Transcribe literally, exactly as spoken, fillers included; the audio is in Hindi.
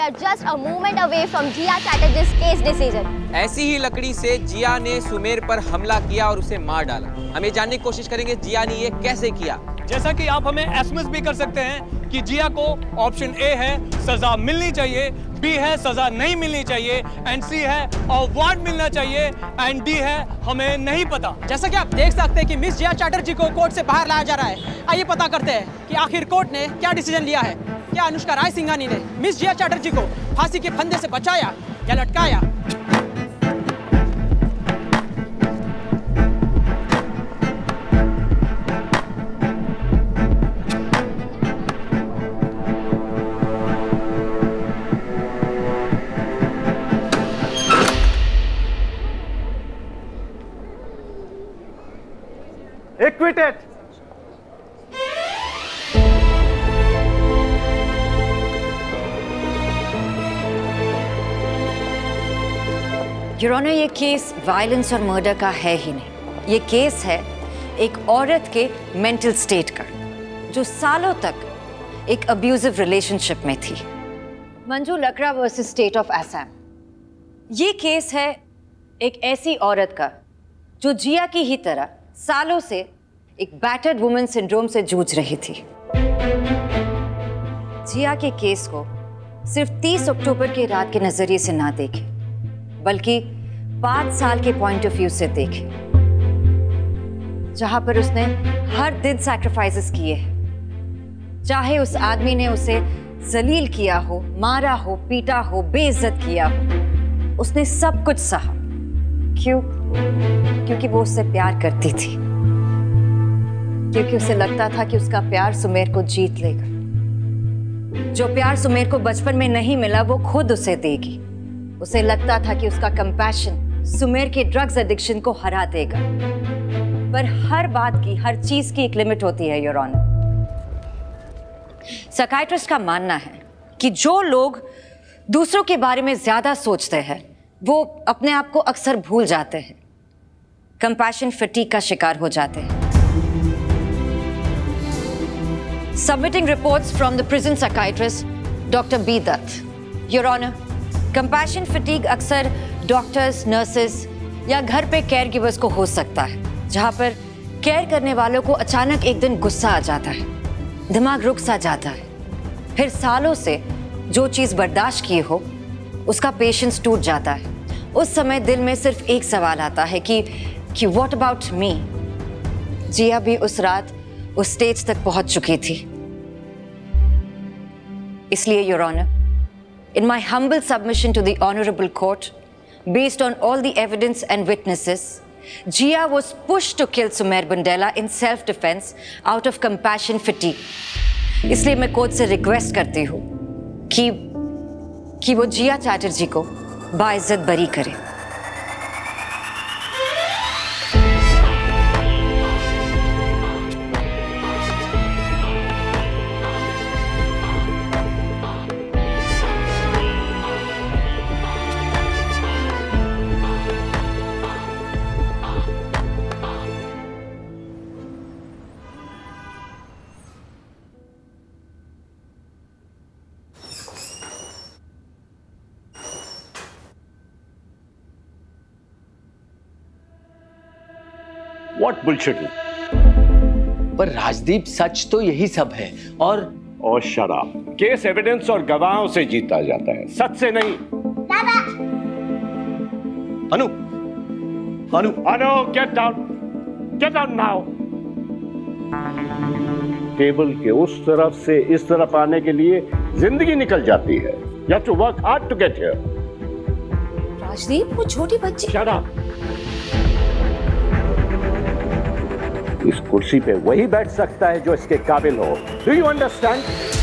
are just a moment away from Jia Chatterjee's case decision. ऐसी ही लकड़ी से जिया ने सुमेर पर हमला किया और उसे मार डाला। हम ये जानने की कोशिश करेंगे जिया ने ये कैसे किया। जैसा कि आप हमें एसएमएस भी कर सकते हैं कि जिया को ऑप्शन ए है सजा मिलनी चाहिए, बी है सजा नहीं मिलनी चाहिए, एंड सी है अवार्ड मिलना चाहिए, एंड डी है हमें नहीं पता। जैसा कि आप देख सकते हैं कि मिस जिया चैटर्जी को कोर्ट से बाहर लाया जा रहा है। आइए पता करते हैं कि आखिर कोर्ट ने क्या डिसीजन लिया है। क्या अनुष्का राय सिंघानी ने मिस जिया चैटर्जी को फांसी के फंदे से बचाया या लटकाया? Acquitted. योर ऑनर, ये केस वायलेंस और मर्डर का है ही नहीं। ये केस है एक औरत के मेंटल स्टेट का, जो सालों तक एक अब्यूजिव रिलेशनशिप में थी। Manju Lakra versus state of Assam. ये केस है एक ऐसी औरत का जो जिया की ही तरह सालों से एक बैटर्ड वुमन सिंड्रोम से जूझ रही थी। जिया के केस को सिर्फ तीस अक्टूबर के रात के नजरिए से ना देखें, बल्कि पांच साल के पॉइंट ऑफ व्यू से देखें, जहां पर उसने हर दिन सैक्रिफाइसेस किए हैं। चाहे उस आदमी ने उसे जलील किया हो, मारा हो, पीटा हो, बेइज्जत किया हो, उसने सब कुछ सहा। क्यों? क्योंकि वो उससे प्यार करती थी, क्योंकि उसे लगता था कि उसका प्यार सुमेर को जीत लेगा। जो प्यार सुमेर को बचपन में नहीं मिला वो खुद उसे देगी। उसे लगता था कि उसका कंपैशन सुमेर के ड्रग्स एडिक्शन को हरा देगा। पर हर बात की, हर चीज की एक लिमिट होती है योर ऑनर। साइकियाट्रिस्ट का मानना है कि जो लोग दूसरों के बारे में ज्यादा सोचते हैं वो अपने आप को अक्सर भूल जाते हैं, कंपैशन फटीग का शिकार हो जाते हैं। Submitting reports from the prison psychiatrist, Doctor B. Dutt. Your Honor, compassion fatigue अक्सर डॉक्टर्स, नर्सेस या घर पे केयर गिवर्स को हो सकता है, जहाँ पर केयर करने वालों को अचानक एक दिन गुस्सा आ जाता है, दिमाग रुक सा जाता है, फिर सालों से जो चीज़ बर्दाश्त किए हो उसका पेशेंस टूट जाता है। उस समय दिल में सिर्फ एक सवाल आता है कि कि व्हाट अबाउट मी? जिया भी उस रात उस स्टेज तक पहुंच चुकी थी। इसलिए your honour, in my humble submission to the honorable court, based on all the evidence and witnesses, Jia was pushed to kill Sumer Bundela in self-defense out of compassion fatigue. इसलिए मैं कोर्ट से रिक्वेस्ट करती हूँ कि कि वो जिया चैटर्जी को बाइज्जत बरी करे। What bullshit? पर राजदीप, सच तो यही सब है। और और शराब, केस एविडेंस और गवाहों से जीता जाता है, सच से नहीं। दादा! Anu, Anu, Anu, get down, get down now. Table के उस तरफ से इस तरफ आने के लिए जिंदगी निकल जाती है। You have to work hard to get here. Rajdeep, वो छोटी बच्ची। Shut up. इस कुर्सी पे वही बैठ सकता है जो इसके काबिल हो। Do you understand?